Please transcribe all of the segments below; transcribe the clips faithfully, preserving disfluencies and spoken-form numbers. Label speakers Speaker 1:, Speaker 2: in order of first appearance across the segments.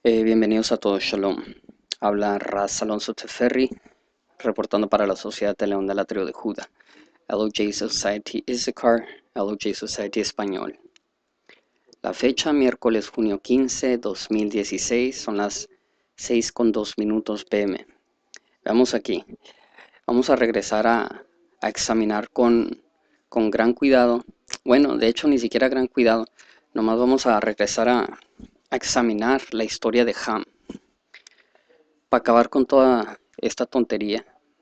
Speaker 1: Eh, bienvenidos a todos, Shalom. Habla Raz Alonso Teferri, reportando para la Sociedad de León de la Tribu de Judá, L O J Society Issachar, L O J Society Español. La fecha, miércoles junio quince, dos mil dieciséis, son las seis con dos minutos p m. Veamos aquí. Vamos a regresar a, a examinar con, con gran cuidado. Bueno, de hecho, ni siquiera gran cuidado. Nomás vamos a regresar a, a examinar la historia de Ham, para acabar con toda esta tontería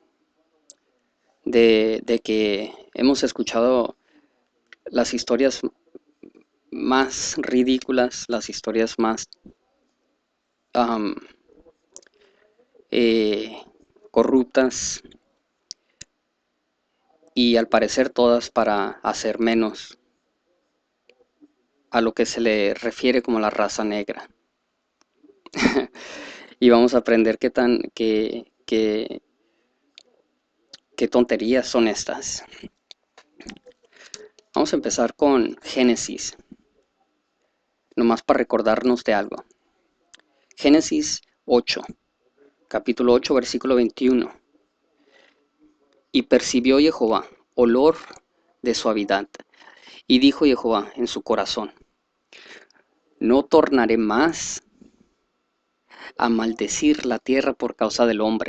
Speaker 1: de, de que hemos escuchado las historias más ridículas, las historias más um, eh, corruptas, y al parecer todas para hacer menos a lo que se le refiere como la raza negra. Y vamos a aprender qué tan qué, qué, qué tonterías son estas. Vamos a empezar con Génesis, nomás para recordarnos de algo. Génesis ocho, capítulo ocho, versículo veintiuno. Y percibió Jehová olor de suavidad, y dijo Jehová en su corazón: no tornaré más a maldecir la tierra por causa del hombre,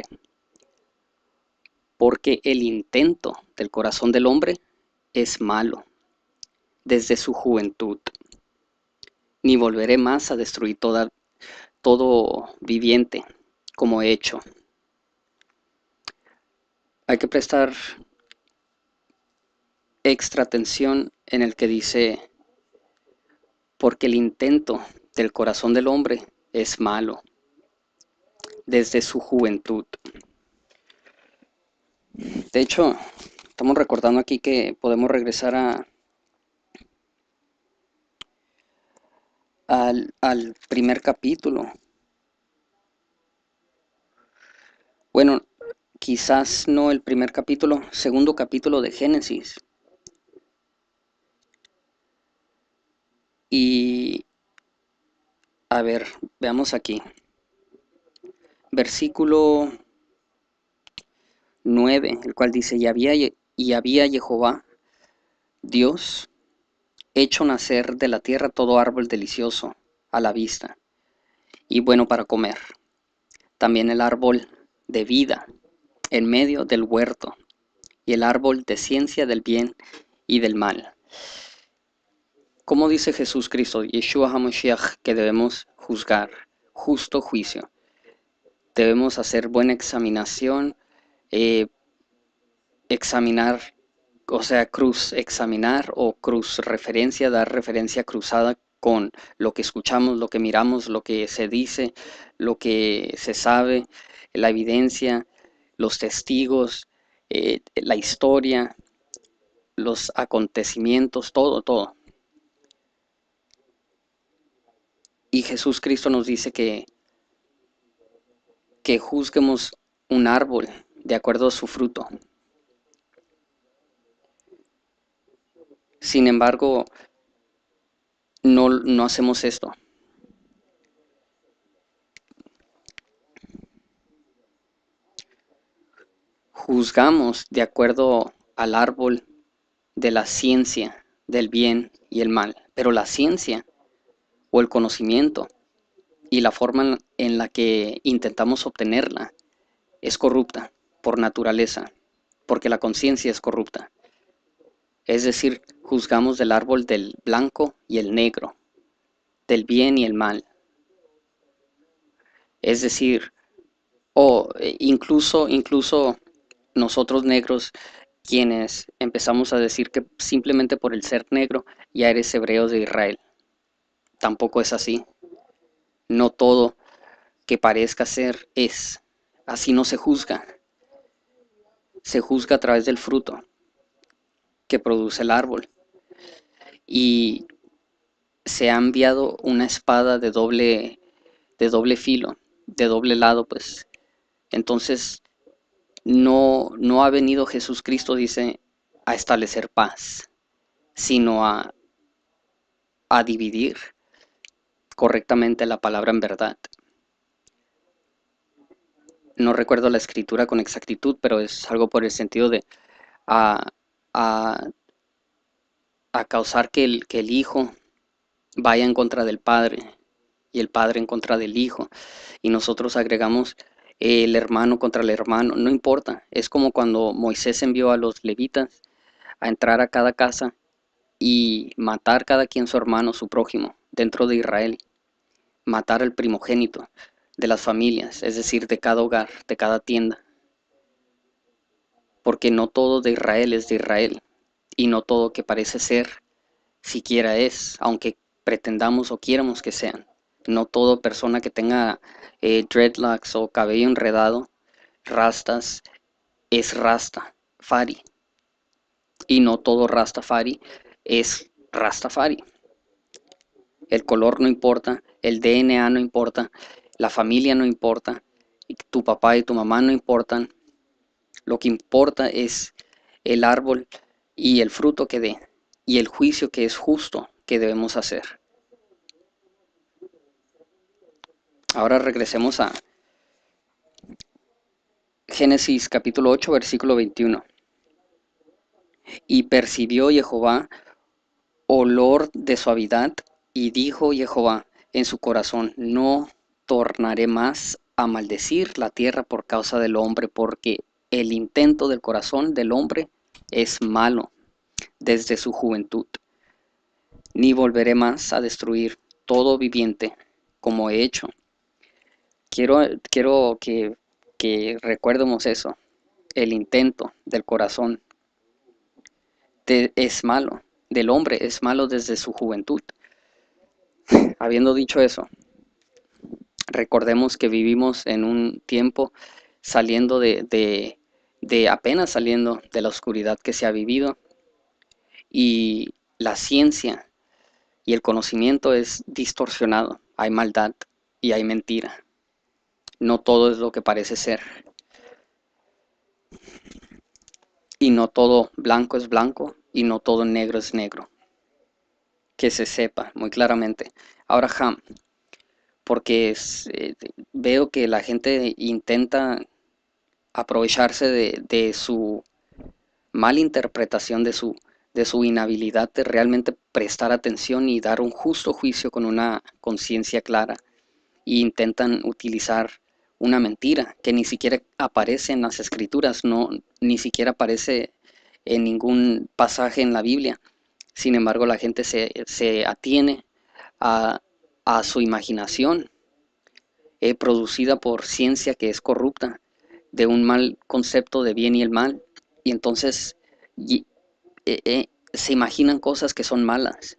Speaker 1: porque el intento del corazón del hombre es malo desde su juventud, ni volveré más a destruir toda, todo viviente como he hecho. Hay que prestar extra atención en el que dice: porque el intento del corazón del hombre es malo desde su juventud. De hecho, estamos recordando aquí que podemos regresar a, al, al primer capítulo. Bueno, quizás no el primer capítulo, segundo capítulo de Génesis. Y, a ver, veamos aquí. Versículo nueve, el cual dice: y había, y había Jehová, Dios, hecho nacer de la tierra todo árbol delicioso a la vista y bueno para comer, también el árbol de vida en medio del huerto, y el árbol de ciencia del bien y del mal. ¿Cómo dice Jesús Cristo, Yeshua HaMashiach, que debemos juzgar? Justo juicio. Debemos hacer buena examinación, eh, examinar, o sea, cruz examinar o cruz referencia, dar referencia cruzada con lo que escuchamos, lo que miramos, lo que se dice, lo que se sabe, la evidencia, los testigos, eh, la historia, los acontecimientos, todo, todo. Y Jesús Cristo nos dice que, que juzguemos un árbol de acuerdo a su fruto. Sin embargo, no, no hacemos esto. Juzgamos de acuerdo al árbol de la ciencia del bien y el mal, pero la ciencia o el conocimiento y la forma en la que intentamos obtenerla es corrupta por naturaleza, porque la conciencia es corrupta. Es decir, juzgamos del árbol del blanco y el negro, del bien y el mal. Es decir, o eh, incluso, incluso nosotros negros, quienes empezamos a decir que simplemente por el ser negro ya eres hebreo de Israel. Tampoco es así. No todo que parezca ser es. Así no se juzga. Se juzga a través del fruto que produce el árbol. Y se ha enviado una espada de doble, de doble filo, de doble lado, pues. Entonces, no, no ha venido Jesús Cristo, dice, a establecer paz, sino a, a dividir correctamente la palabra en verdad. no recuerdo la escritura con exactitud, pero es algo por el sentido de a, a, a causar que el, que el hijo vaya en contra del padre y el padre en contra del hijo. Y nosotros agregamos el hermano contra el hermano, no importa. Es como cuando Moisés envió a los levitas a entrar a cada casa y matar cada quien su hermano, su prójimo, dentro de Israel. Matar al primogénito de las familias, es decir, de cada hogar, de cada tienda. Porque no todo de Israel es de Israel, y no todo que parece ser siquiera es, aunque pretendamos o quieramos que sean. No toda persona que tenga eh, dreadlocks o cabello enredado, rastas, es rasta, fari. Y no todo rastafari es rastafari. El color no importa, el D N A no importa, la familia no importa, tu papá y tu mamá no importan. Lo que importa es el árbol y el fruto que dé y el juicio que es justo que debemos hacer. Ahora regresemos a Génesis capítulo ocho, versículo veintiuno. Y percibió Jehová olor de suavidad, y dijo Jehová en su corazón: no tornaré más a maldecir la tierra por causa del hombre, porque el intento del corazón del hombre es malo desde su juventud. Ni volveré más a destruir todo viviente como he hecho. Quiero, quiero que, que recuerdemos eso. El intento del corazón de, es malo, del hombre es malo desde su juventud. Habiendo dicho eso, recordemos que vivimos en un tiempo saliendo de, de, de apenas saliendo de la oscuridad que se ha vivido, y la ciencia y el conocimiento es distorsionado. Hay maldad y hay mentira. No todo es lo que parece ser. Y no todo blanco es blanco y no todo negro es negro. Que se sepa muy claramente. Ahora, Ham, porque es, eh, veo que la gente intenta aprovecharse de, de su mala interpretación, de su, de su inhabilidad de realmente prestar atención y dar un justo juicio con una conciencia clara, e intentan utilizar una mentira que ni siquiera aparece en las escrituras, no, ni siquiera aparece en ningún pasaje en la Biblia. Sin embargo, la gente se, se atiene a, a su imaginación, eh, producida por ciencia que es corrupta, de un mal concepto de bien y el mal, y entonces y, eh, eh, se imaginan cosas que son malas.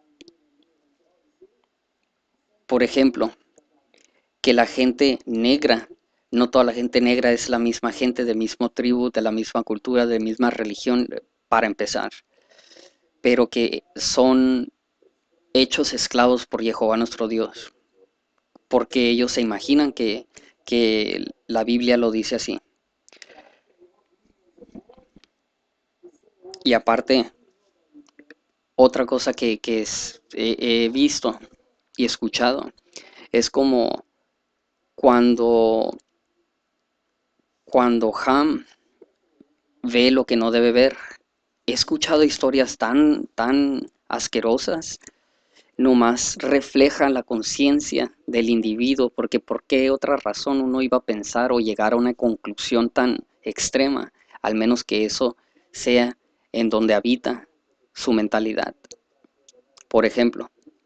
Speaker 1: Por ejemplo, que la gente negra, no toda la gente negra es la misma gente, del mismo tribu, de la misma cultura, de la misma religión, para empezar, pero que son hechos esclavos por Jehová nuestro Dios, porque ellos se imaginan que, que la Biblia lo dice así. Y aparte, otra cosa que, que es, he, he visto y escuchado es como cuando, cuando Ham ve lo que no debe ver. He escuchado historias tan, tan asquerosas, nomás reflejan la conciencia del individuo, porque por qué otra razón uno iba a pensar o llegar a una conclusión tan extrema, al menos que eso sea en donde habita su mentalidad. Por ejemplo,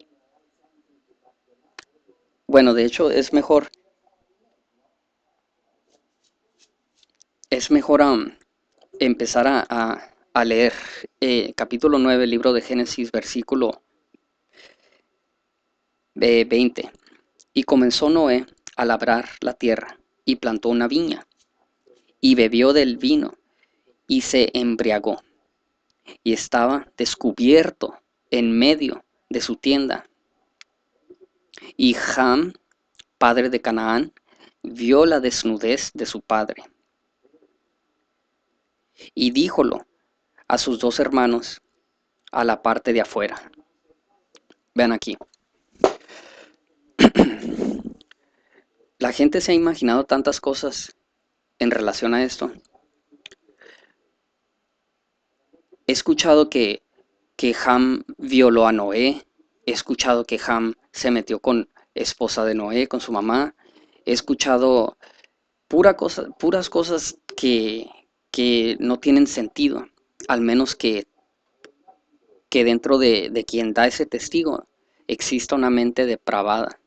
Speaker 1: bueno, de hecho es mejor, es mejor um, empezar a, a, a leer eh, capítulo nueve, libro de Génesis, versículo eh, veinte. Y comenzó Noé a labrar la tierra y plantó una viña y bebió del vino y se embriagó y estaba descubierto en medio de su tienda. Y Ham, padre de Canaán, vio la desnudez de su padre y díjolo a sus dos hermanos a la parte de afuera. Vean aquí. La gente se ha imaginado tantas cosas en relación a esto, he escuchado que, que Ham violó a Noé, he escuchado que Ham se metió con esposa de Noé, con su mamá, he escuchado pura cosa, puras cosas que, que no tienen sentido, al menos que, que dentro de, de quien da ese testigo exista una mente depravada.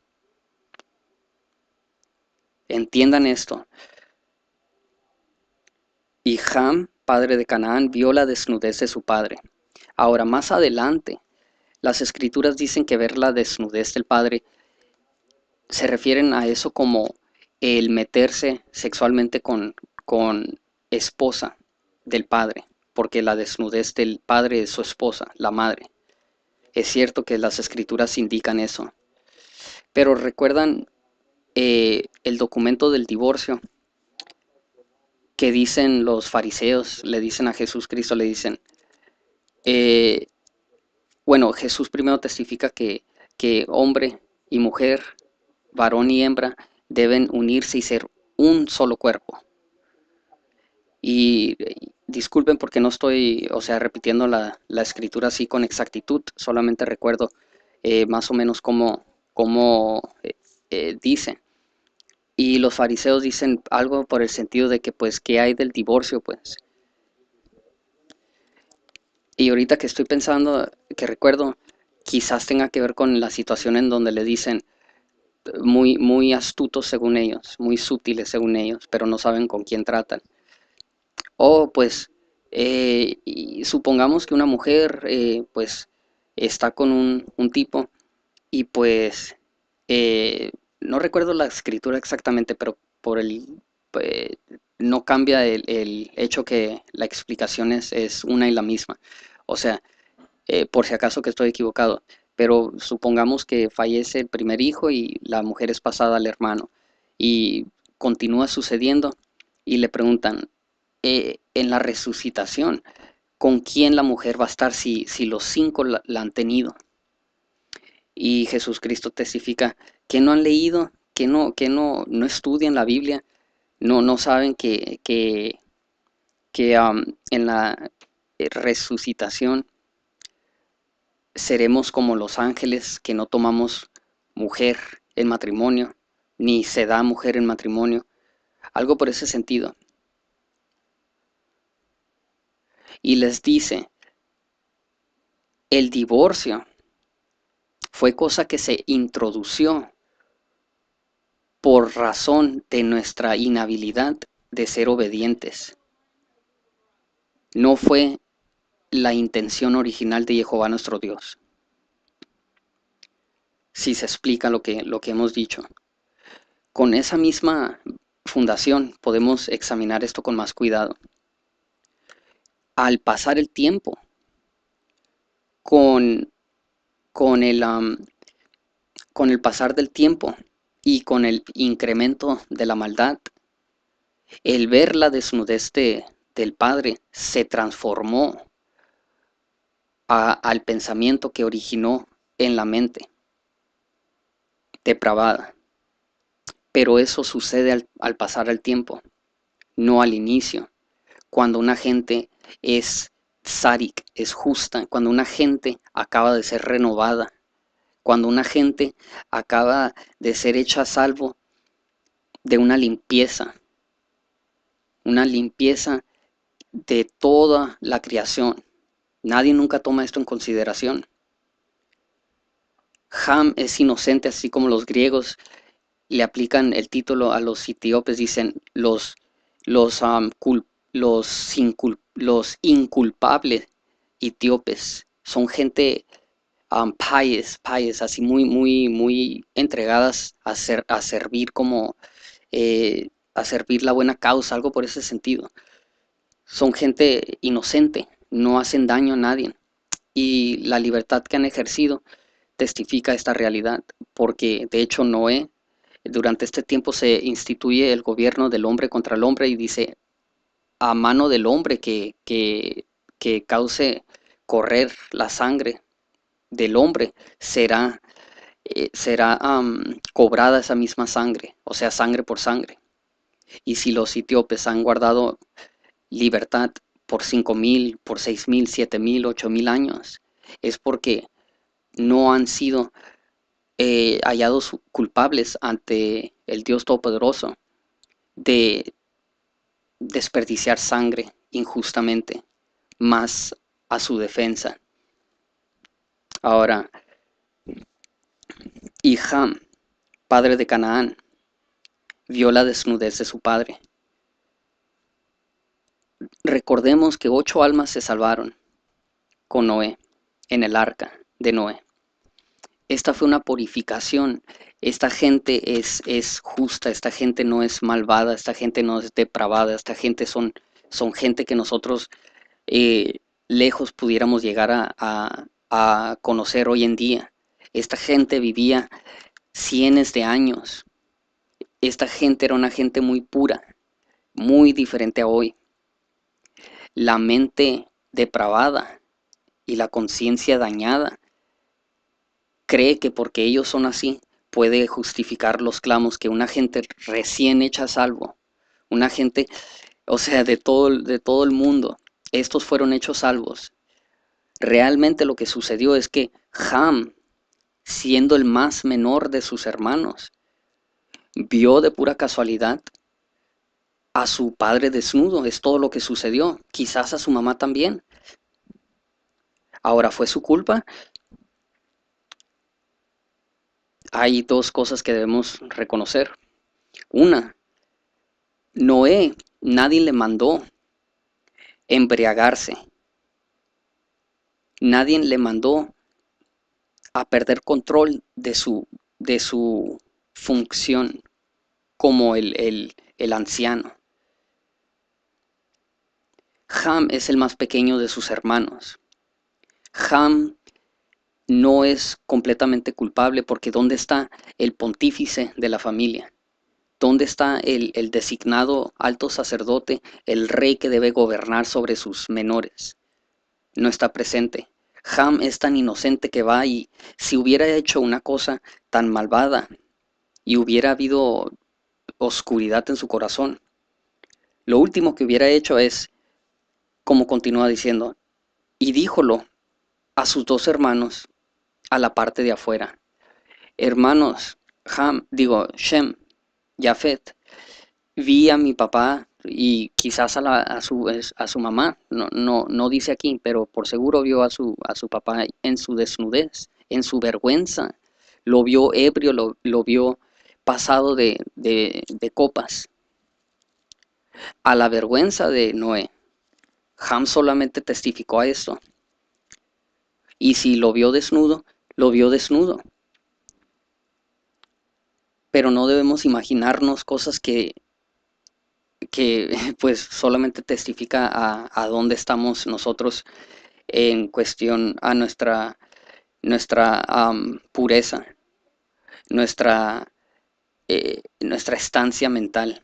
Speaker 1: Entiendan esto. Y Ham, padre de Canaán, vio la desnudez de su padre. Ahora, más adelante, las escrituras dicen que ver la desnudez del padre se refieren a eso como el meterse sexualmente con, con esposa del padre, porque la desnudez del padre es su esposa, la madre. Es cierto que las escrituras indican eso, pero recuerdan eh, el documento del divorcio que dicen los fariseos, le dicen a Jesús Cristo, le dicen, eh, bueno, Jesús primero testifica que, que hombre y mujer, varón y hembra, deben unirse y ser un solo cuerpo. Y eh, disculpen porque no estoy, o sea, repitiendo la, la escritura así con exactitud, solamente recuerdo eh, más o menos cómo, cómo eh, eh, dice. Y los fariseos dicen algo por el sentido de que, pues, ¿qué hay del divorcio? Pues, y ahorita que estoy pensando, que recuerdo, quizás tenga que ver con la situación en donde le dicen, muy, muy astutos según ellos, muy sutiles según ellos, pero no saben con quién tratan. O pues, eh, y supongamos que una mujer, eh, pues, está con un, un tipo y pues, eh, no recuerdo la escritura exactamente, pero por el, eh, no cambia el, el hecho que la explicación es, es una y la misma. O sea, eh, por si acaso que estoy equivocado, pero supongamos que fallece el primer hijo y la mujer es pasada al hermano y continúa sucediendo y le preguntan, eh, en la resucitación, ¿con quién la mujer va a estar si, si los cinco la, la han tenido? Y Jesús Cristo testifica que no han leído, que no, que no, no estudian la Biblia, no, no saben que, que, que um, en la resucitación seremos como los ángeles que no tomamos mujer en matrimonio, ni se da mujer en matrimonio, algo por ese sentido. Y les dice, el divorcio fue cosa que se introdució por razón de nuestra inhabilidad de ser obedientes. No fue la intención original de Jehová nuestro Dios. Si se explica lo que, lo que hemos dicho. Con esa misma fundación podemos examinar esto con más cuidado. Al pasar el tiempo, con, con, el, um, con el pasar del tiempo y con el incremento de la maldad, el ver la desnudez de, del Padre se transformó a, al pensamiento que originó en la mente depravada. Pero eso sucede al, al pasar el tiempo, no al inicio. Cuando una gente es sádic, es justa, cuando una gente acaba de ser renovada, cuando una gente acaba de ser hecha a salvo de una limpieza, una limpieza de toda la creación. Nadie nunca toma esto en consideración. Ham es inocente, así como los griegos le aplican el título a los etíopes, dicen los, los, um, cul, los, incul, los inculpables etíopes. Son gente um, pies, pies, así muy, muy, muy entregadas a, ser, a servir como, eh, a servir la buena causa, algo por ese sentido. Son gente inocente, no hacen daño a nadie. Y la libertad que han ejercido testifica esta realidad, porque de hecho Noé, durante este tiempo se instituye el gobierno del hombre contra el hombre y dice, a mano del hombre que, que, que cause correr la sangre del hombre, será, eh, será um, cobrada esa misma sangre, o sea, sangre por sangre. Y si los etíopes han guardado libertad por cinco mil, por seis mil, siete mil, ocho mil años, es porque no han sido eh, hallados culpables ante el Dios Todopoderoso de desperdiciar sangre injustamente, más a su defensa. Ahora, y Ham, padre de Canaán, vio la desnudez de su padre. Recordemos que ocho almas se salvaron con Noé en el arca de Noé. Esta fue una purificación. Esta gente es, es justa, esta gente no es malvada, esta gente no es depravada, esta gente son, son gente que nosotros eh, lejos pudiéramos llegar a, a, a conocer hoy en día. Esta gente vivía cientos de años. Esta gente era una gente muy pura, muy diferente a hoy. La mente depravada y la conciencia dañada cree que porque ellos son así puede justificar los clamos que una gente recién hecha salvo, una gente, o sea, de todo, de todo el mundo, estos fueron hechos salvos. Realmente lo que sucedió es que Ham, siendo el más menor de sus hermanos, vio de pura casualidad a su padre desnudo. Es todo lo que sucedió. Quizás a su mamá también. Ahora, ¿fue su culpa? Hay dos cosas que debemos reconocer. Una, Noé, nadie le mandó embriagarse. Nadie le mandó a perder control de su, de su función como el, el, el anciano. Ham es el más pequeño de sus hermanos. Ham no es completamente culpable porque ¿dónde está el pontífice de la familia? ¿Dónde está el, el designado alto sacerdote, el rey que debe gobernar sobre sus menores? No está presente. Ham es tan inocente que va y si hubiera hecho una cosa tan malvada y hubiera habido oscuridad en su corazón, lo último que hubiera hecho es, como continúa diciendo, y díjolo a sus dos hermanos a la parte de afuera. Hermanos, Ham, digo, Shem, Jafet, vi a mi papá y quizás a, la, a, su, a su mamá, no, no, no dice aquí, pero por seguro vio a su, a su papá en su desnudez, en su vergüenza, lo vio ebrio, lo, lo vio pasado de, de, de copas. A la vergüenza de Noé, Ham solamente testificó a esto. Y si lo vio desnudo, lo vio desnudo. Pero no debemos imaginarnos cosas que, que pues solamente testifica a, a dónde estamos nosotros en cuestión a nuestra, nuestra um, pureza, nuestra, eh, nuestra estancia mental.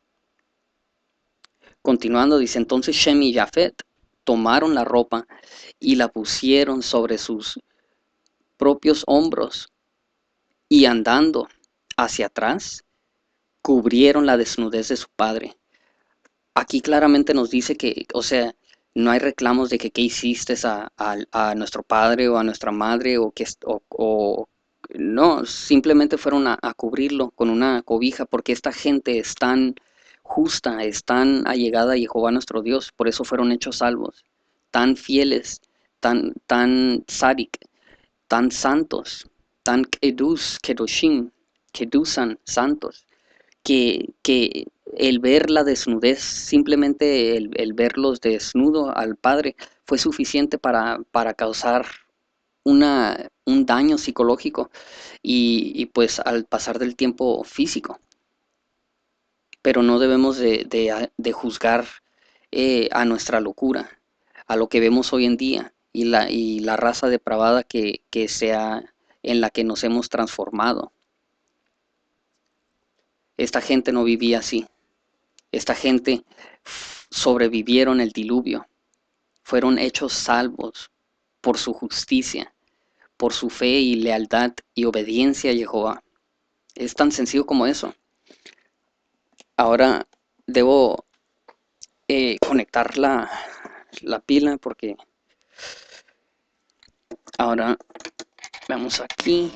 Speaker 1: Continuando, dice, entonces Shem y Jafet tomaron la ropa y la pusieron sobre sus propios hombros y andando hacia atrás, cubrieron la desnudez de su padre. Aquí claramente nos dice que, o sea, no hay reclamos de que qué hiciste a, a, a nuestro padre o a nuestra madre o que o, o no, simplemente fueron a, a cubrirlo con una cobija porque esta gente es tan justa, es tan allegada a Jehová nuestro Dios, por eso fueron hechos salvos, tan fieles, tan, tan sádic, tan santos, tan kedus, kedoshim, kedusan, santos, que, que el ver la desnudez, simplemente el, el verlos desnudo al Padre, fue suficiente para, para causar una, un daño psicológico y, y pues al pasar del tiempo físico. Pero no debemos de, de, de juzgar eh, a nuestra locura, a lo que vemos hoy en día y la, y la raza depravada que, que sea en la que nos hemos transformado. Esta gente no vivía así. Esta gente sobrevivieron el diluvio, fueron hechos salvos por su justicia, por su fe y lealtad y obediencia a Jehová. Es tan sencillo como eso. Ahora debo eh, conectar la, la pila porque ahora vamos aquí.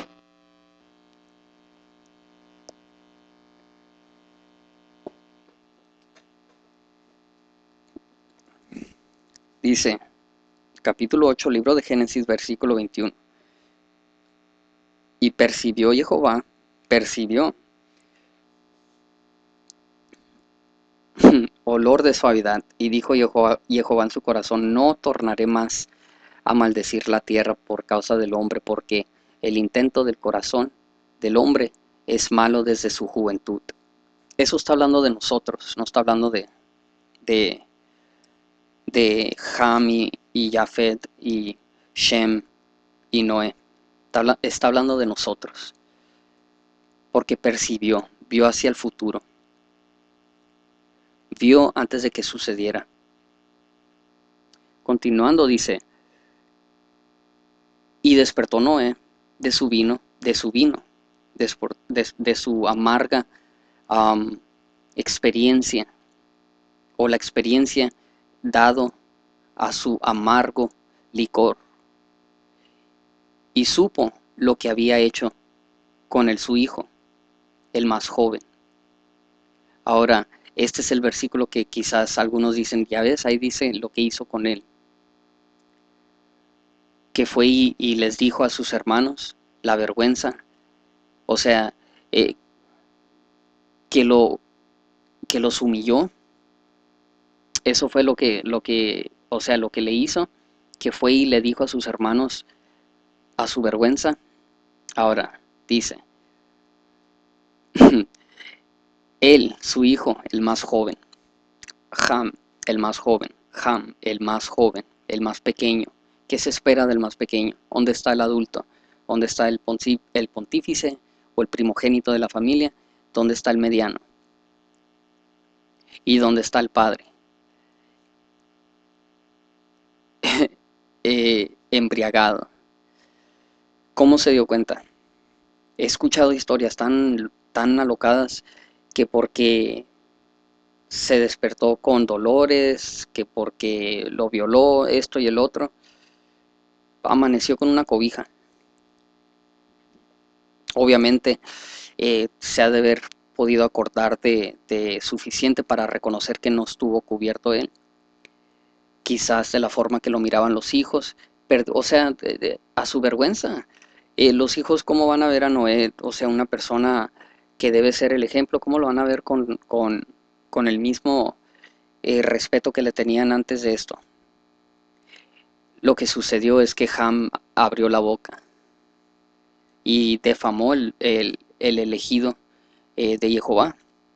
Speaker 1: Dice, capítulo ocho, libro de Génesis, versículo veintiuno. Y percibió Jehová, percibió olor de suavidad, y dijo Jehová, Jehová en su corazón, no tornaré más a maldecir la tierra por causa del hombre, porque el intento del corazón del hombre es malo desde su juventud. Eso está hablando de nosotros, no está hablando de, de, de Ham y, y Jafet y Shem y Noé. Está, está hablando de nosotros, porque percibió, vio hacia el futuro, vio antes de que sucediera. Continuando dice, y despertó Noé de su vino, de su vino, de, de, de su amarga um, experiencia, o la experiencia dado a su amargo licor, y supo lo que había hecho con el su hijo, el más joven. Ahora, este es el versículo que quizás algunos dicen, ya ves, ahí dice lo que hizo con él. Que fue y, y les dijo a sus hermanos la vergüenza, o sea, eh, que, lo, que los humilló. Eso fue lo que, lo que, o sea, lo que le hizo, que fue y le dijo a sus hermanos a su vergüenza. Ahora, dice, él, su hijo, el más joven, Ham, el más joven, Ham, el más joven, el más pequeño. ¿Qué se espera del más pequeño? ¿Dónde está el adulto? ¿Dónde está el, el pontífice o el primogénito de la familia? ¿Dónde está el mediano? ¿Y dónde está el padre? eh, embriagado. ¿Cómo se dio cuenta? He escuchado historias tan, tan alocadas que porque se despertó con dolores, que porque lo violó esto y el otro, amaneció con una cobija. Obviamente eh, se ha de haber podido acordar de, de suficiente para reconocer que no estuvo cubierto él, quizás de la forma que lo miraban los hijos, pero, o sea, de, de, a su vergüenza. Eh, los hijos, ¿cómo van a ver a Noé? O sea, una persona que debe ser el ejemplo, ¿cómo lo van a ver con, con, con el mismo eh, respeto que le tenían antes de esto? Lo que sucedió es que Ham abrió la boca y defamó el, el, el elegido eh, de Jehová.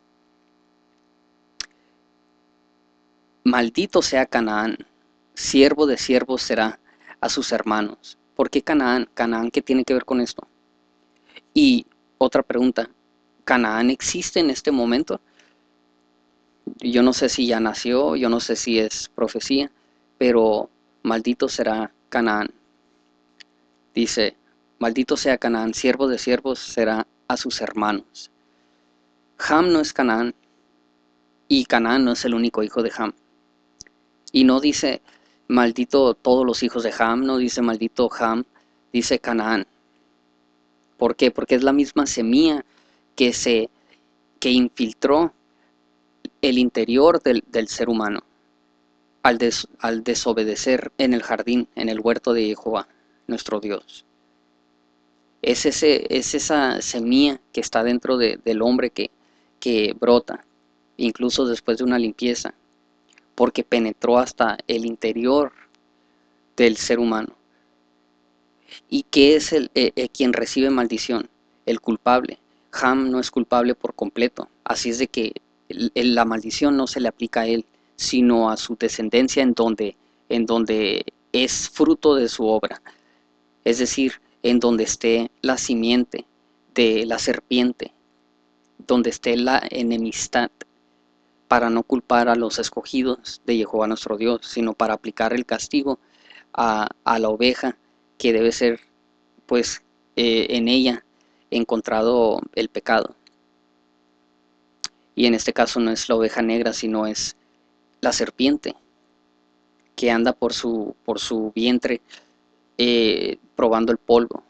Speaker 1: Maldito sea Canaán, siervo de siervos será a sus hermanos. ¿Por qué Canaán? Canaán, ¿qué tiene que ver con esto? Y otra pregunta, ¿Canaán existe en este momento? Yo no sé si ya nació, yo no sé si es profecía, pero maldito será Canaán. Dice, maldito sea Canaán, siervo de siervos será a sus hermanos. Ham no es Canaán, y Canaán no es el único hijo de Ham. Y no dice maldito todos los hijos de Ham, no dice maldito Ham, dice Canaán. ¿Por qué? Porque es la misma semilla que se que infiltró el interior del, del ser humano al, des, al desobedecer en el jardín, en el huerto de Jehová, nuestro Dios. Es, ese, es esa semilla que está dentro de, del hombre que, que brota, incluso después de una limpieza, porque penetró hasta el interior del ser humano. ¿Y qué es el eh, eh, quien recibe maldición? El culpable. Ham no es culpable por completo, así es de que el, el, la maldición no se le aplica a él, sino a su descendencia en donde, en donde es fruto de su obra, es decir, en donde esté la simiente de la serpiente, donde esté la enemistad, para no culpar a los escogidos de Jehová nuestro Dios, sino para aplicar el castigo a, a la oveja que debe ser, pues, eh, en ella encontrado el pecado. Y en este caso no es la oveja negra, sino es la serpiente que anda por su, por su vientre eh, probando el polvo.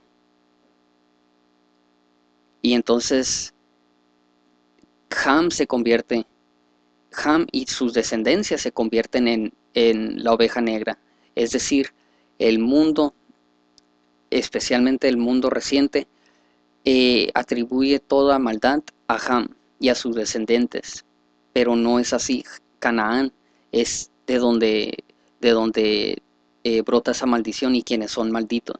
Speaker 1: Y entonces Ham se convierte, Ham y sus descendencias se convierten en, en la oveja negra. Es decir, el mundo, especialmente el mundo reciente, eh, atribuye toda maldad a Ham y a sus descendientes. Pero no es así. Canaán es de donde, de donde eh, brota esa maldición y quienes son malditos.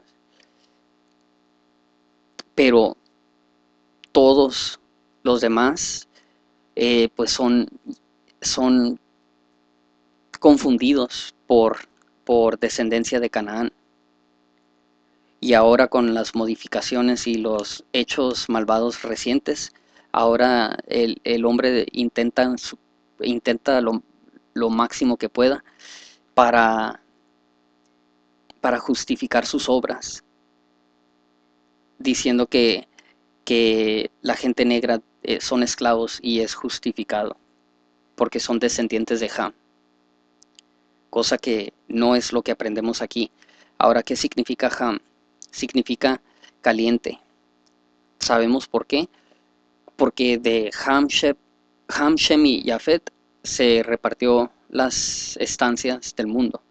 Speaker 1: Pero todos los demás eh, pues son, son confundidos por, por descendencia de Canaán. Y ahora con las modificaciones y los hechos malvados recientes, ahora el, el hombre intenta, intenta lo, lo máximo que pueda para, para justificar sus obras, diciendo que, que la gente negra eh, son esclavos y es justificado, porque son descendientes de Ham, cosa que no es lo que aprendemos aquí. Ahora, ¿qué significa Ham? Significa caliente. ¿Sabemos por qué? Porque de Ham, Shem, Ham, Shem y Jafet se repartió las estancias del mundo.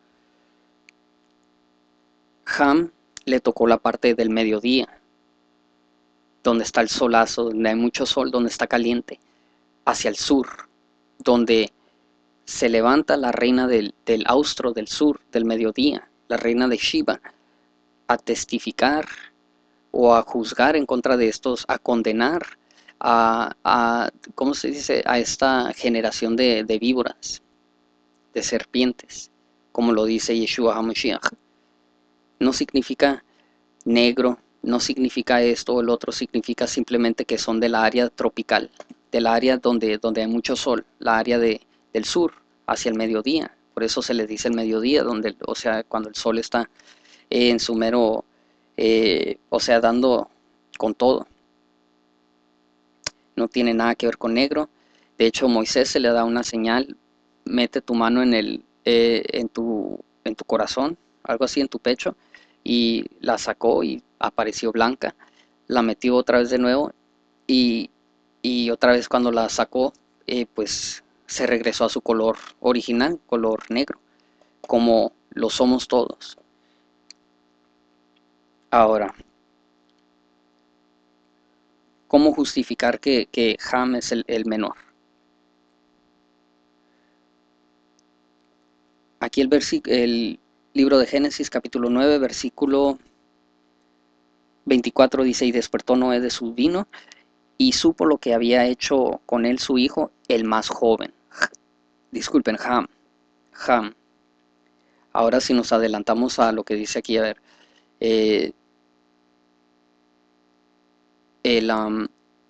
Speaker 1: Ham le tocó la parte del mediodía, donde está el solazo, donde hay mucho sol, donde está caliente, hacia el sur, donde se levanta la reina del, del austro del sur, del mediodía, la reina de Shiva, a testificar o a juzgar en contra de estos, a condenar a, a ¿cómo se dice?, a esta generación de, de víboras, de serpientes, como lo dice Yeshua HaMashiach. No significa negro, no significa esto o el otro, significa simplemente que son del área tropical, del área donde, donde hay mucho sol, la área de, del sur, hacia el mediodía. Por eso se les dice el mediodía, donde, o sea, cuando el sol está eh, en su mero, eh, o sea, dando con todo. No tiene nada que ver con negro. De hecho, Moisés se le da una señal: mete tu mano en, el, eh, en, tu, en tu corazón, algo así, en tu pecho, y la sacó y apareció blanca. La metió otra vez de nuevo y, y otra vez cuando la sacó, eh, pues se regresó a su color original, color negro, como lo somos todos. Ahora, ¿cómo justificar que, que Ham es el, el menor? Aquí el, el libro de Génesis capítulo nueve, versículo veinticuatro dice: y despertó Noé de su vino y supo lo que había hecho con él su hijo, el más joven. Disculpen, Ham. Ham. Ahora si nos adelantamos a lo que dice aquí, a ver, eh, el um,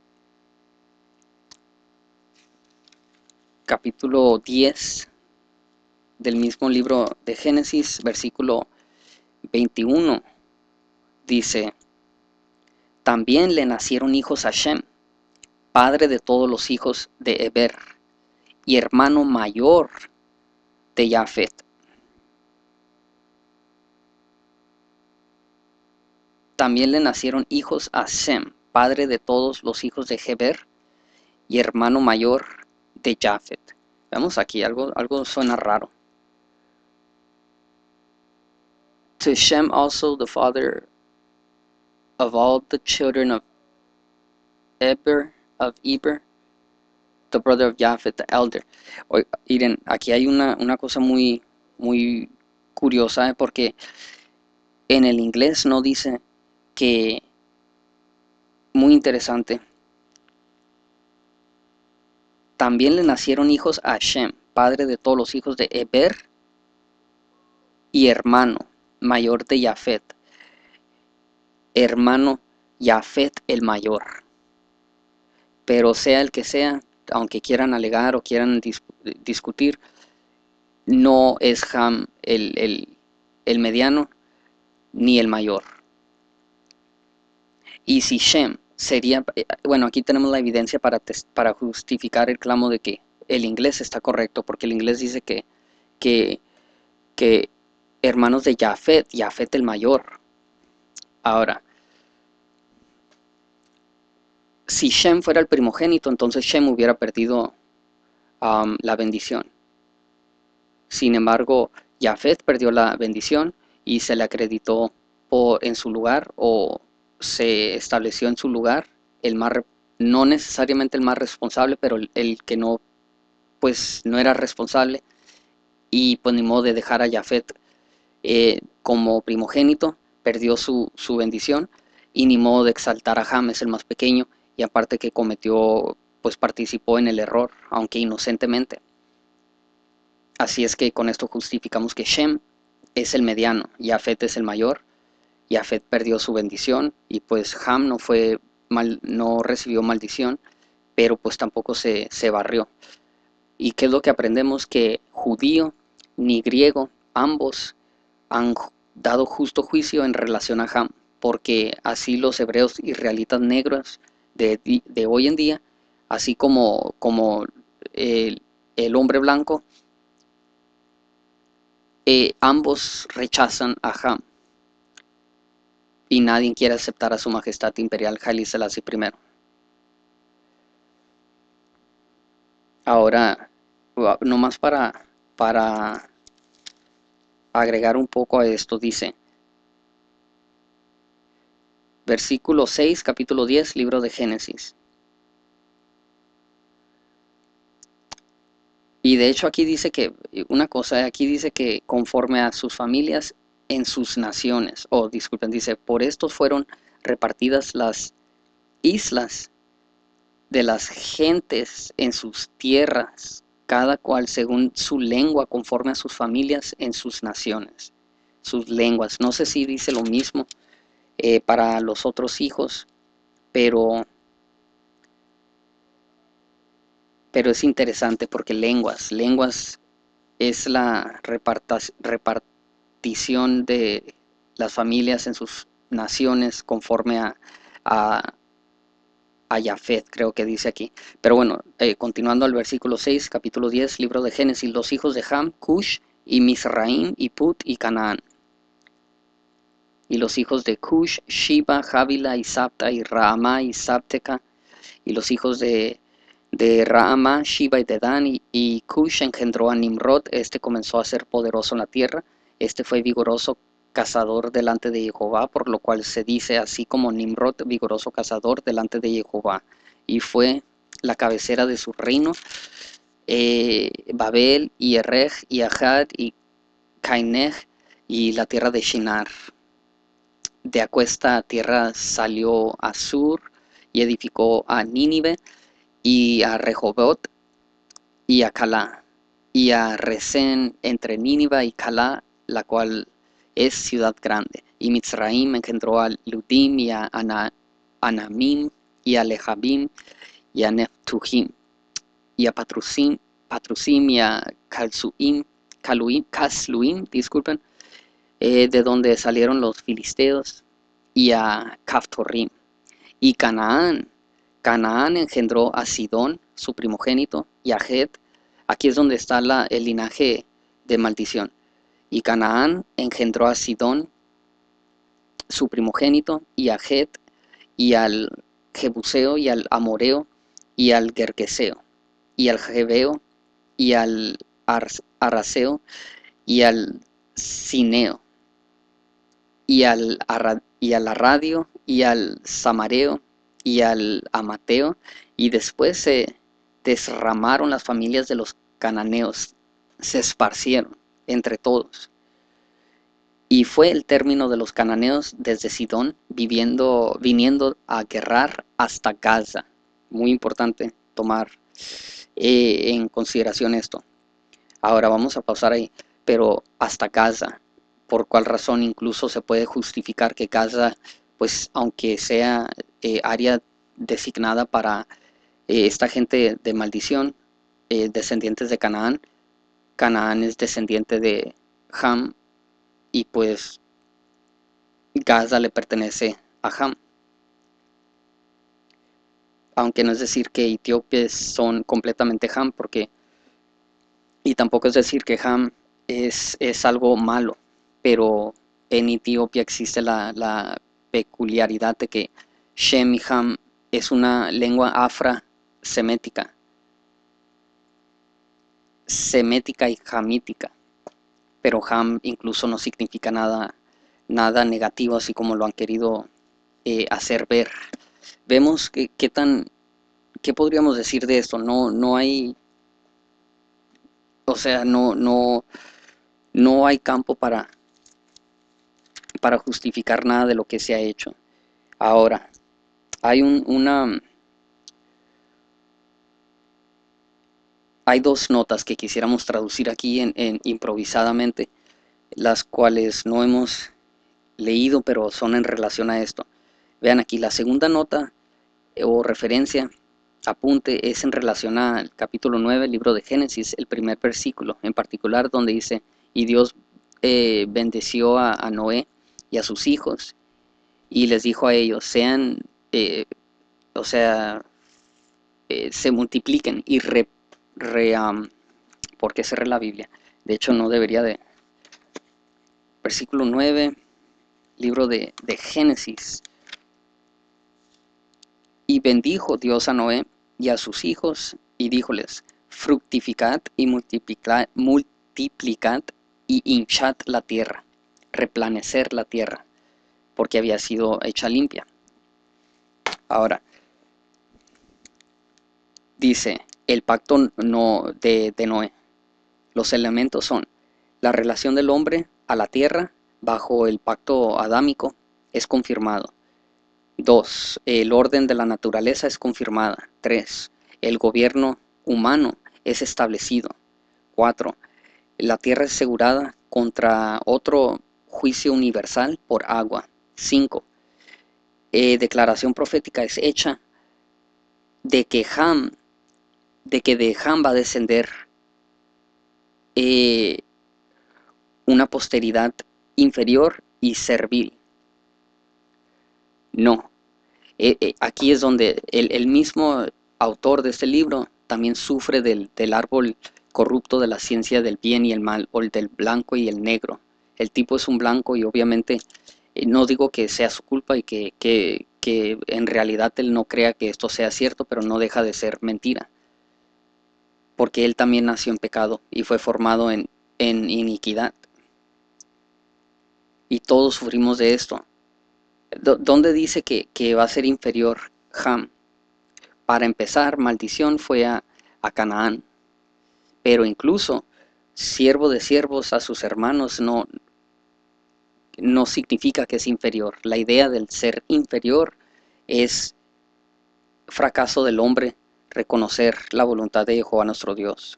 Speaker 1: capítulo diez del mismo libro de Génesis, versículo veintiuno, dice: también le nacieron hijos a Shem, padre de todos los hijos de Eber, y hermano mayor de Jafet. También le nacieron hijos a Sem, padre de todos los hijos de Heber, y hermano mayor de Jafet. Vemos aquí, algo, algo suena raro. To Shem also the father of all the children of Eber, of Eber, the brother of Jafet, the elder. Oye, miren, aquí hay una, una cosa muy, muy curiosa, ¿eh? Porque en el inglés no dice que, muy interesante, también le nacieron hijos a Shem, padre de todos los hijos de Eber, y hermano mayor de Jafet. Hermano Jafet el mayor. Pero sea el que sea, aunque quieran alegar o quieran dis discutir, no es Ham el, el, el mediano ni el mayor. Y si Shem sería, eh, bueno, aquí tenemos la evidencia para, tes- para justificar el clamo de que el inglés está correcto, porque el inglés dice que, que, que hermanos de Jafet, Jafet el mayor. Ahora, si Shem fuera el primogénito, entonces Shem hubiera perdido um, la bendición. Sin embargo, Jafet perdió la bendición y se le acreditó por, en su lugar, o se estableció en su lugar el más, no necesariamente el más responsable, pero el, el que no, pues no era responsable, y pues ni modo de dejar a Jafet eh, como primogénito, perdió su, su bendición, y ni modo de exaltar a Ham, es el más pequeño, y aparte que cometió, pues participó en el error, aunque inocentemente. Así es que con esto justificamos que Shem es el mediano, Jafet es el mayor, Jafet perdió su bendición, y pues Ham no fue mal, no recibió maldición, pero pues tampoco se, se barrió. ¿Y qué es lo que aprendemos? Que judío ni griego, ambos han dado justo juicio en relación a Ham, porque así los hebreos israelitas negros de, de hoy en día, así como, como el, el hombre blanco, eh, ambos rechazan a Ham, y nadie quiere aceptar a su majestad imperial Haile Selassie primero. Ahora, nomás para, para agregar un poco a esto, dice, versículo seis, capítulo diez, libro de Génesis. Y de hecho aquí dice que, una cosa, aquí dice que conforme a sus familias en sus naciones, o disculpen, dice, por estos fueron repartidas las islas de las gentes en sus tierras, cada cual según su lengua, conforme a sus familias en sus naciones, sus lenguas. No sé si dice lo mismo eh, para los otros hijos, pero, pero es interesante porque lenguas, lenguas es la repartas, repartición de las familias en sus naciones conforme a, a, a Jafet, creo que dice aquí. Pero bueno, eh, continuando al versículo seis, capítulo diez, libro de Génesis, los hijos de Ham, Cush y Misraim y Put y Canaán. Y los hijos de Cush, Shiba, Javila y Sapta y Raama y Sapteca. Y los hijos de, de Raama, Shiba y Dedan, y, y Cush engendró a Nimrod. Este comenzó a ser poderoso en la tierra. Este fue vigoroso cazador delante de Jehová, por lo cual se dice así como Nimrod, vigoroso cazador delante de Jehová. Y fue la cabecera de su reino, eh, Babel, y Erech, y Ahad, y Cainech, y la tierra de Shinar. De aquesta tierra salió Asur, y edificó a Nínive, y a Rehoboth, y a Calá, y a Resén entre Nínive y Calá, la cual es ciudad grande. Y Mitzraim engendró a Ludim, y a Ana, Anamim, y a Lehabim, y a Neftujim, y a Patrusim, Patrusim y a Calsuim, Caluim, Casluim, disculpen, eh, de donde salieron los filisteos, y a Caftorim. Y Canaán, Canaán engendró a Sidón, su primogénito, y a Het. Aquí es donde está la, el linaje de maldición. Y Canaán engendró a Sidón, su primogénito, y a Het, y al Jebuseo, y al Amoreo, y al Gergeseo, y al Jebeo, y al Araseo, y al Cineo, y al, y al Arradio, y al Samareo, y al Amateo, y después se desramaron las familias de los cananeos, se esparcieron entre todos. Y fue el término de los cananeos desde Sidón, viviendo, viniendo a guerrar hasta Gaza. Muy importante tomar eh, en consideración esto. Ahora vamos a pausar ahí, pero hasta Gaza. ¿Por cuál razón incluso se puede justificar que Gaza, pues aunque sea eh, área designada para eh, esta gente de maldición, eh, descendientes de Canaán, Canaán es descendiente de Ham, y pues Gaza le pertenece a Ham? aunque no es decir que etíopes son completamente Ham, porque, y tampoco es decir que Ham es, es algo malo, pero en Etiopía existe la, la peculiaridad de que Shem y Ham es una lengua afra-semética, semética y jamítica, pero Ham incluso no significa nada, nada negativo, así como lo han querido eh, hacer ver. Vemos que, qué tan, qué podríamos decir de esto. No, no hay, o sea, no, no, no hay campo para, para justificar nada de lo que se ha hecho. Ahora, hay un, una, hay dos notas que quisiéramos traducir aquí en, en improvisadamente, las cuales no hemos leído, pero son en relación a esto. Vean aquí, la segunda nota eh, o referencia, apunte, es en relación al capítulo nueve, libro de Génesis, el primer versículo, en particular donde dice, y Dios eh, bendeció a, a Noé y a sus hijos, y les dijo a ellos, sean, eh, o sea, eh, se multipliquen y re, re um, ¿por qué cerré la Biblia? De hecho, no debería de. Versículo nueve, libro de, de Génesis. Y bendijo Dios a Noé y a sus hijos, y díjoles, fructificad y multiplicad, multiplicad y hinchad la tierra, replanecer la tierra, porque había sido hecha limpia. Ahora, dice el pacto no de, de Noé. Los elementos son la relación del hombre a la tierra bajo el pacto adámico es confirmado. Dos, el orden de la naturaleza es confirmada. Tres, el gobierno humano es establecido. Cuatro, la tierra es asegurada contra otro juicio universal por agua. Cinco, eh, declaración profética es hecha de que Ham, de que de Ham va a descender eh, una posteridad inferior y servil. No, eh, eh, aquí es donde el, el, mismo autor de este libro también sufre del, del árbol corrupto de la ciencia del bien y el mal, o el del blanco y el negro. El tipo es un blanco y obviamente eh, no digo que sea su culpa y que, que, que en realidad él no crea que esto sea cierto, pero no deja de ser mentira. Porque él también nació en pecado y fue formado en, en iniquidad. Y todos sufrimos de esto. ¿Dónde dice que, que va a ser inferior Ham? Para empezar, maldición fue a, a Canaán, pero incluso siervo de siervos a sus hermanos no, no significa que es inferior. La idea del ser inferior es fracaso del hombre reconocer la voluntad de Jehová nuestro Dios.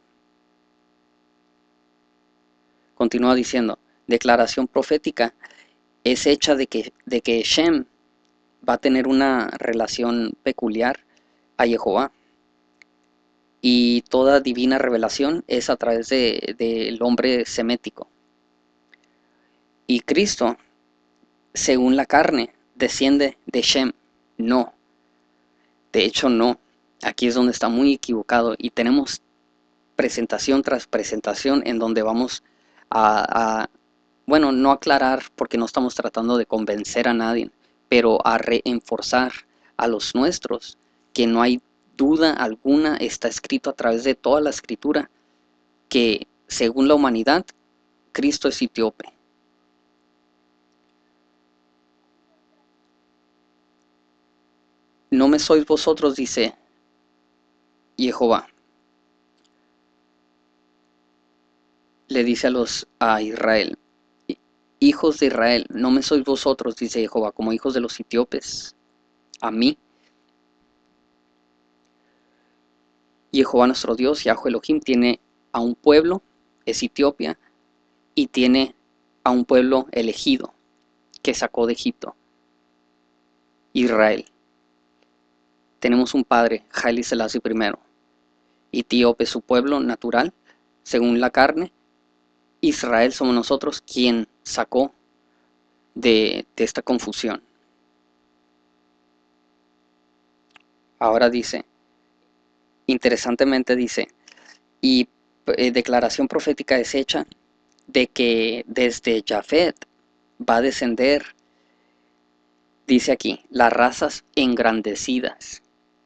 Speaker 1: Continúa diciendo, declaración profética es hecha de que, de que Shem va a tener una relación peculiar a Jehová. Y toda divina revelación es a través del de, de hombre semético. Y Cristo, según la carne, desciende de Shem. No, de hecho no. Aquí es donde está muy equivocado y tenemos presentación tras presentación en donde vamos a, a bueno, no aclarar porque no estamos tratando de convencer a nadie, pero a reenforzar a los nuestros que no hay duda alguna, está escrito a través de toda la escritura, que según la humanidad, Cristo es etíope. No me sois vosotros, dice Jehová. Le dice a los a Israel, hijos de Israel, no me sois vosotros, dice Jehová, como hijos de los etíopes, a mí. Jehová nuestro Dios, Yahweh Elohim, tiene a un pueblo, es Etiopía, y tiene a un pueblo elegido que sacó de Egipto, Israel. Tenemos un padre, Haile Selassie primero, etíope su pueblo natural, según la carne. Israel somos nosotros quien sacó de, de esta confusión. Ahora dice, interesantemente dice, y eh, declaración profética es hecha de que desde Jafet va a descender, dice aquí, las razas engrandecidas,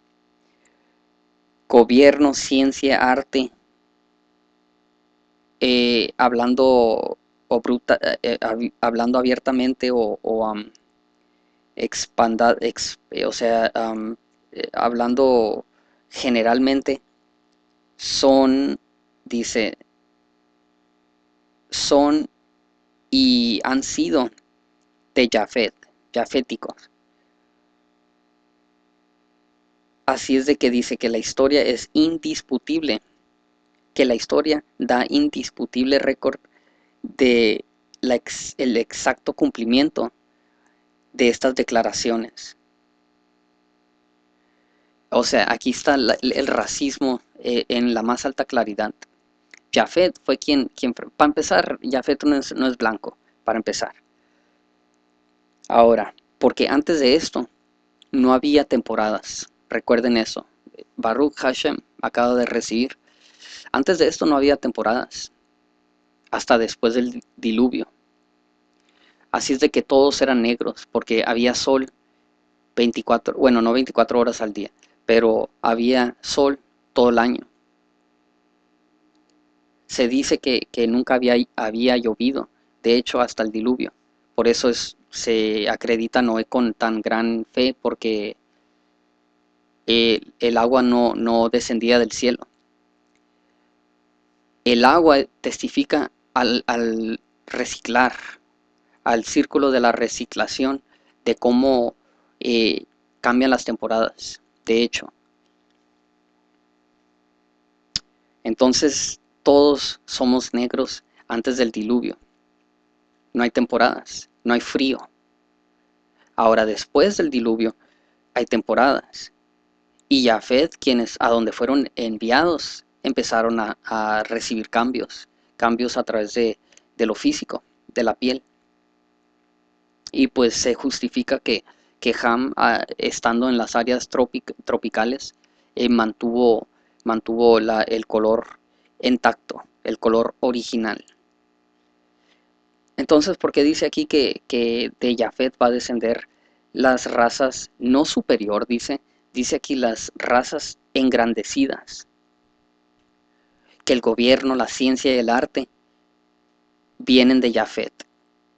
Speaker 1: gobierno, ciencia, arte, eh, hablando, o bruta, eh, eh, hablando abiertamente o, o um, expanda, ex, eh, o sea, um, eh, hablando generalmente, son, dice, son y han sido de Jafet, jaféticos. Así es de que dice que la historia es indiscutible, que la historia da indiscutible récord de la ex, el exacto cumplimiento de estas declaraciones. O sea, aquí está la, el racismo eh, en la más alta claridad. Jafet fue quien, quien para empezar, Jafet no es, no es blanco, para empezar. Ahora, porque antes de esto no había temporadas, recuerden eso. Baruch Hashem acaba de recibir. Antes de esto no había temporadas, hasta después del diluvio. Así es de que todos eran negros, porque había sol veinticuatro, bueno, no veinticuatro horas al día, pero había sol todo el año. Se dice que, que nunca había, había llovido, de hecho hasta el diluvio. Por eso es, se acredita a Noé con tan gran fe, porque eh, el agua no, no descendía del cielo. El agua testifica al, al reciclar, al círculo de la reciclación, de cómo eh, cambian las temporadas. De hecho, entonces todos somos negros antes del diluvio. No hay temporadas, no hay frío. Ahora, después del diluvio, hay temporadas. Y Jafet, quienes a donde fueron enviados, empezaron a, a recibir cambios, cambios a través de, de lo físico, de la piel. Y pues se justifica que, que Ham, ah, estando en las áreas tropic, tropicales, eh, mantuvo, mantuvo la, el color intacto, el color original. Entonces, ¿por qué dice aquí que, que de Jafet va a descender las razas no superior? Dice, dice aquí las razas engrandecidas, que el gobierno, la ciencia y el arte vienen de Jafet,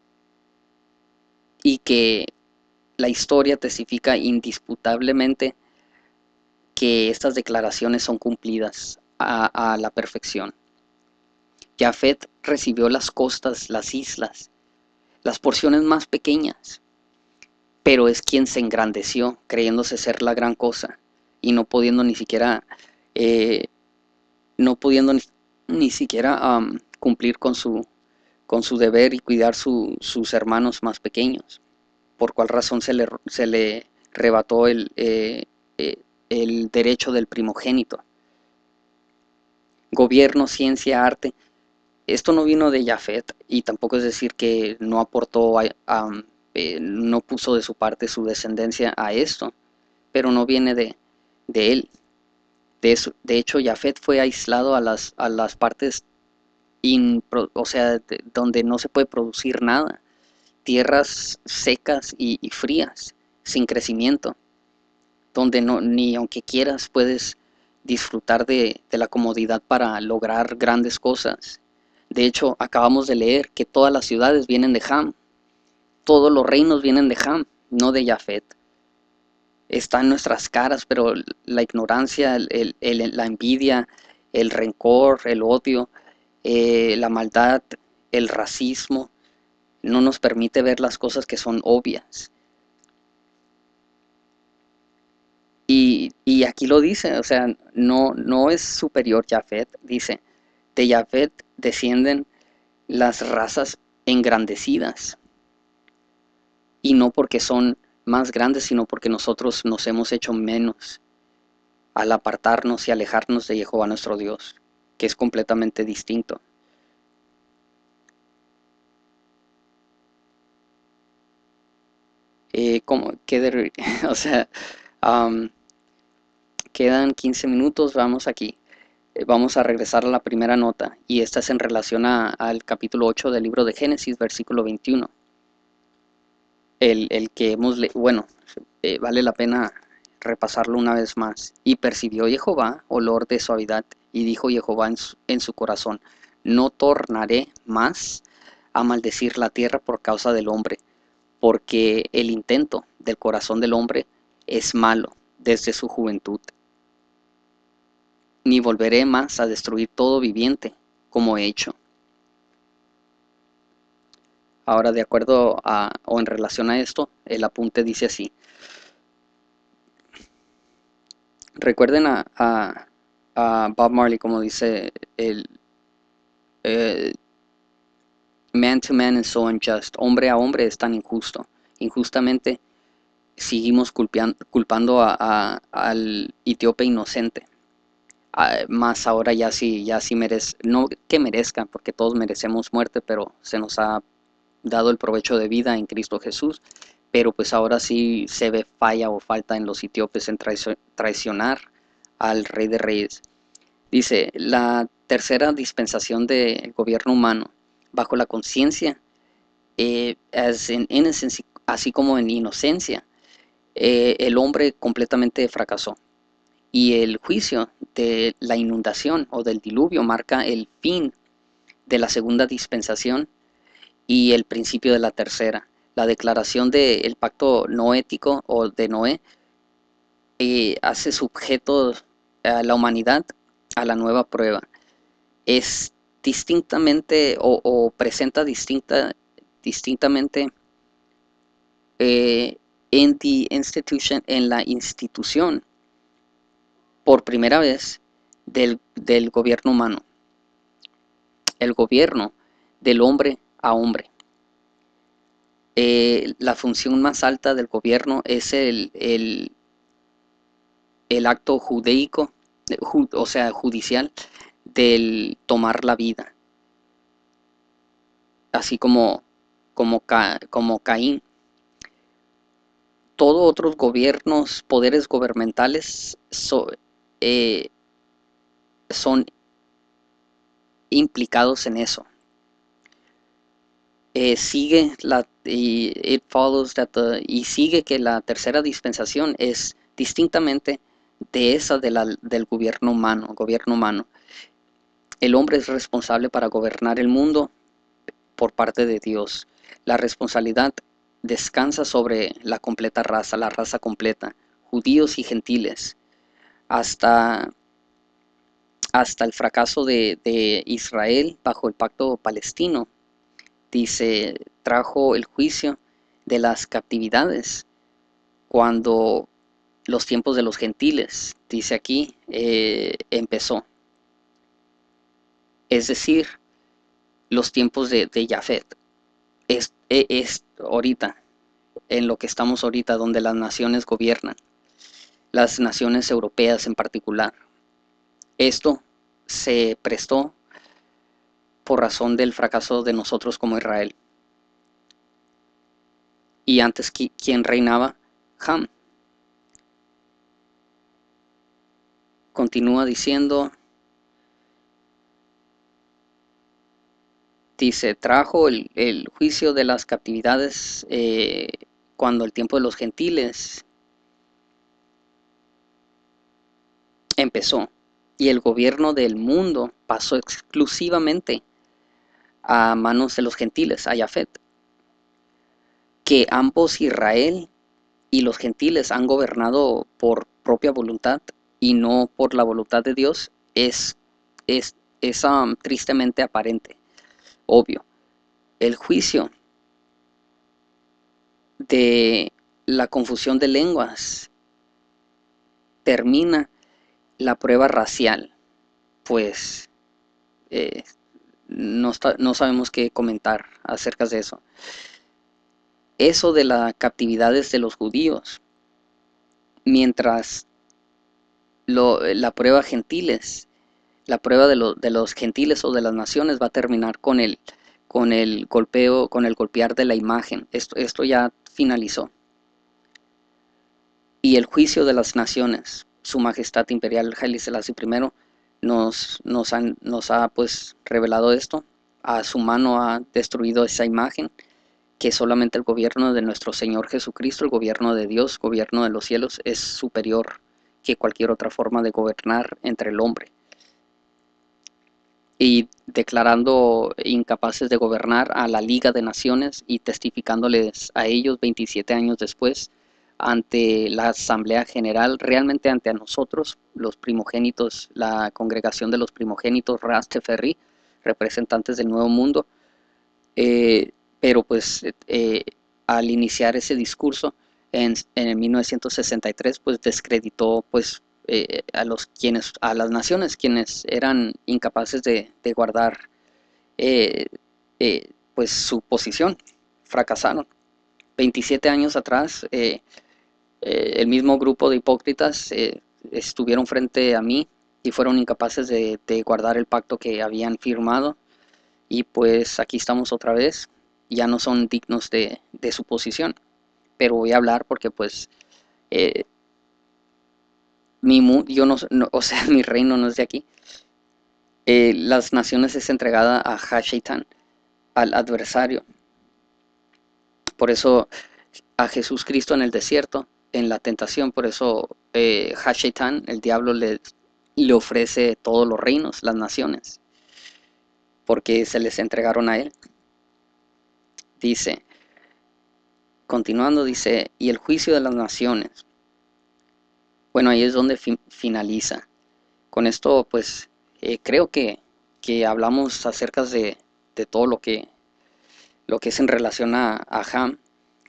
Speaker 1: y que la historia testifica indisputablemente que estas declaraciones son cumplidas a, a la perfección. Jafet recibió las costas, las islas, las porciones más pequeñas, pero es quien se engrandeció creyéndose ser la gran cosa y no pudiendo ni siquiera, eh, no pudiendo ni, ni siquiera um, cumplir con su, con su deber y cuidar su, sus hermanos más pequeños, por cual razón se le, se le rebató el, eh, eh, el derecho del primogénito. Gobierno, ciencia, arte. Esto no vino de Jafet, y tampoco es decir que no aportó, a, a, eh, no puso de su parte su descendencia a esto, pero no viene de, de él. De, eso, de hecho, Jafet fue aislado a las, a las partes, in, o sea, de, donde no se puede producir nada, tierras secas y, y frías, sin crecimiento, donde no, ni aunque quieras puedes disfrutar de, de la comodidad para lograr grandes cosas. De hecho, acabamos de leer que todas las ciudades vienen de Ham, todos los reinos vienen de Ham, no de Jafet. Está en nuestras caras, pero la ignorancia, el, el, la envidia, el rencor, el odio, eh, la maldad, el racismo, no nos permite ver las cosas que son obvias. Y, y aquí lo dice, o sea, no, no es superior Jafet, dice, de Jafet descienden las razas engrandecidas, y no porque son más grandes, sino porque nosotros nos hemos hecho menos al apartarnos y alejarnos de Jehová nuestro Dios, que es completamente distinto. Eh, como que de, o sea, um, Quedan quince minutos, vamos aquí. Eh, Vamos a regresar a la primera nota, y esta es en relación a- al capítulo ocho del libro de Génesis, versículo veintiuno. El, el que hemos, le bueno, eh, vale la pena repasarlo una vez más. Y percibió Jehová olor de suavidad, y dijo Jehová en su, en su corazón, no tornaré más a maldecir la tierra por causa del hombre, porque el intento del corazón del hombre es malo desde su juventud, ni volveré más a destruir todo viviente como he hecho. Ahora, de acuerdo a, o en relación a esto, el apunte dice así. Recuerden a, a, a Bob Marley, como dice el eh, man to man is so unjust, hombre a hombre es tan injusto. Injustamente seguimos culpian, culpando a, a, al etíope inocente. Ah, más ahora ya sí, ya sí merece, no que merezcan, porque todos merecemos muerte, pero se nos ha dado el provecho de vida en Cristo Jesús. Pero pues ahora sí se ve falla o falta en los etíopes en traicionar al Rey de Reyes. Dice, la tercera dispensación del gobierno humano, bajo la conciencia, eh, as in innocence, así como en inocencia, eh, el hombre completamente fracasó. Y el juicio de la inundación o del diluvio marca el fin de la segunda dispensación y el principio de la tercera. La declaración del pacto noético o de Noé eh, hace sujeto a la humanidad a la nueva prueba. Es distintamente o, o presenta distinta, distintamente eh, en, the institution, en la institución por primera vez del, del gobierno humano, el gobierno del hombre a hombre. Eh, la función más alta del gobierno es el, el, el acto judeico, ju, o sea, judicial, del tomar la vida, así como, como, Ca, como Caín. Todos otros gobiernos, poderes gubernamentales so, eh, son implicados en eso. Eh, sigue la y, it follows that the, y sigue que la tercera dispensación es distintamente de esa de la, del gobierno humano, gobierno humano. El hombre es responsable para gobernar el mundo por parte de Dios. La responsabilidad descansa sobre la completa raza, la raza completa, judíos y gentiles, hasta, hasta el fracaso de, de Israel bajo el pacto palestino. Dice, trajo el juicio de las captividades cuando los tiempos de los gentiles, dice aquí, eh, empezó. Es decir, los tiempos de, de Jafet. Es, es ahorita, en lo que estamos ahorita, donde las naciones gobiernan, las naciones europeas en particular. Esto se prestó por razón del fracaso de nosotros como Israel. Y antes, ¿quién reinaba? Ham. Continúa diciendo, dice, trajo el, el juicio de las captividades eh, cuando el tiempo de los gentiles empezó, y el gobierno del mundo pasó exclusivamente a manos de los gentiles, a Jafet, que ambos Israel y los gentiles han gobernado por propia voluntad y no por la voluntad de Dios, es, es, es um, tristemente aparente, obvio. El juicio de la confusión de lenguas termina la prueba racial, pues eh, no, está, no sabemos qué comentar acerca de eso. Eso de las captividades de los judíos, mientras lo, la prueba gentiles, la prueba de, lo, de los gentiles o de las naciones va a terminar con el, con el golpeo, con el golpear de la imagen. Esto, esto ya finalizó. Y el juicio de las naciones Su Majestad Imperial Haile Selassie I nos, nos, han, nos ha pues revelado esto. A su mano ha destruido esa imagen, que solamente el gobierno de nuestro Señor Jesucristo, el gobierno de Dios, gobierno de los cielos, es superior que cualquier otra forma de gobernar entre el hombre. Y declarando incapaces de gobernar a la Liga de Naciones y testificándoles a ellos veintisiete años después ante la Asamblea General, realmente ante a nosotros, los primogénitos, la congregación de los primogénitos Rasteferri, representantes del Nuevo Mundo, eh, pero pues eh, al iniciar ese discurso en, en mil novecientos sesenta y tres, pues descreditó pues eh, a los quienes, a las naciones quienes eran incapaces de, de guardar eh, eh, pues su posición, fracasaron. veintisiete años atrás, eh, eh, el mismo grupo de hipócritas eh, estuvieron frente a mí y fueron incapaces de, de guardar el pacto que habían firmado, y pues aquí estamos otra vez. Ya no son dignos de, de su posición, pero voy a hablar porque pues eh, mi mu yo no, no, o sea, mi reino no es de aquí. Eh, las naciones es entregada a Ha-Shaytan, al adversario. Por eso a Jesús Cristo en el desierto, en la tentación, por eso eh, Ha-Shaytan, el diablo, le, le ofrece todos los reinos, las naciones, porque se les entregaron a él. Dice, continuando, dice, y el juicio de las naciones. Bueno, ahí es donde fi finaliza. Con esto, pues, eh, creo que, que hablamos acerca de, de todo lo que, lo que es en relación a, a Ham.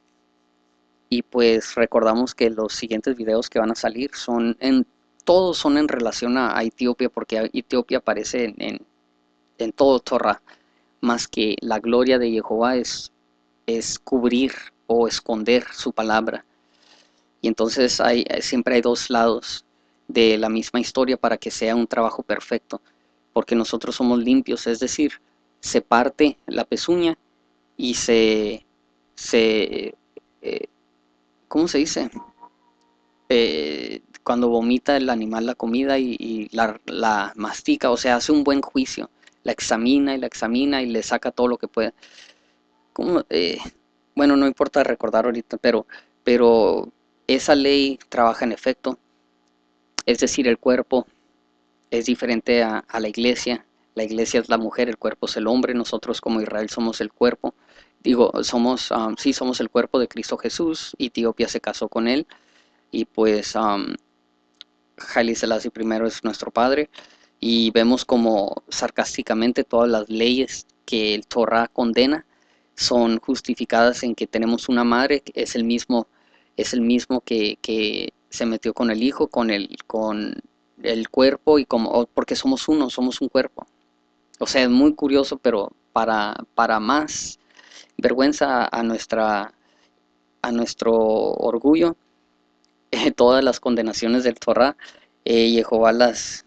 Speaker 1: Y pues recordamos que los siguientes videos que van a salir son en, todos son en relación a, a Etiopía, porque Etiopía aparece en, en, en todo Torah, más que la gloria de Jehová es, es cubrir o esconder su palabra. Y entonces hay, siempre hay dos lados de la misma historia para que sea un trabajo perfecto, porque nosotros somos limpios, es decir, se parte la pezuña y se, se eh, ¿cómo se dice? Eh, cuando vomita el animal la comida y, y la, la mastica, o sea, hace un buen juicio, la examina y la examina y le saca todo lo que puede. ¿Cómo? Eh, bueno, no importa recordar ahorita, pero, pero esa ley trabaja en efecto, es decir, el cuerpo es diferente a, a la iglesia. La iglesia es la mujer, el cuerpo es el hombre. Nosotros como Israel somos el cuerpo. Digo, somos, um, sí, somos el cuerpo de Cristo Jesús. Etiopía se casó con él. Y pues um, Haile Selassie I es nuestro padre. Y vemos como sarcásticamente todas las leyes que el Torah condena son justificadas en que tenemos una madre que es el mismo, es el mismo que, que se metió con el hijo, con el, con el cuerpo, y como porque somos uno, somos un cuerpo. O sea, es muy curioso, pero para, para más vergüenza a nuestra a nuestro orgullo, eh, todas las condenaciones del Torah, eh, Jehová las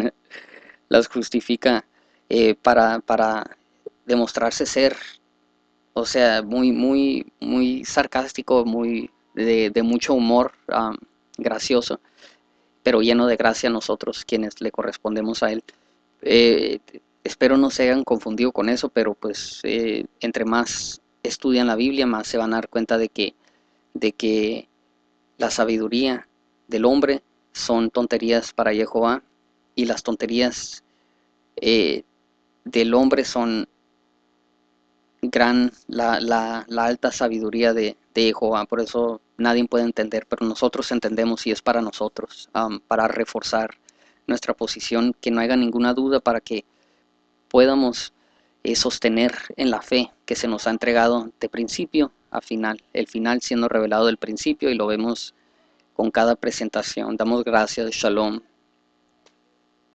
Speaker 1: las justifica eh, para, para demostrarse ser, o sea, muy, muy, muy sarcástico, muy de, de mucho humor, um, gracioso, pero lleno de gracia a nosotros, quienes le correspondemos a él. Eh, espero no se hayan confundido con eso, pero pues eh, entre más estudian la Biblia, más se van a dar cuenta de que, de que la sabiduría del hombre son tonterías para Jehová, y las tonterías eh, del hombre son gran, la, la, la alta sabiduría de, de Jehová. Por eso nadie puede entender, pero nosotros entendemos, y es para nosotros, um, para reforzar nuestra posición, que no haya ninguna duda, para que podamos eh, sostener en la fe que se nos ha entregado de principio a final, el final siendo revelado del principio, y lo vemos con cada presentación. Damos gracias, Shalom.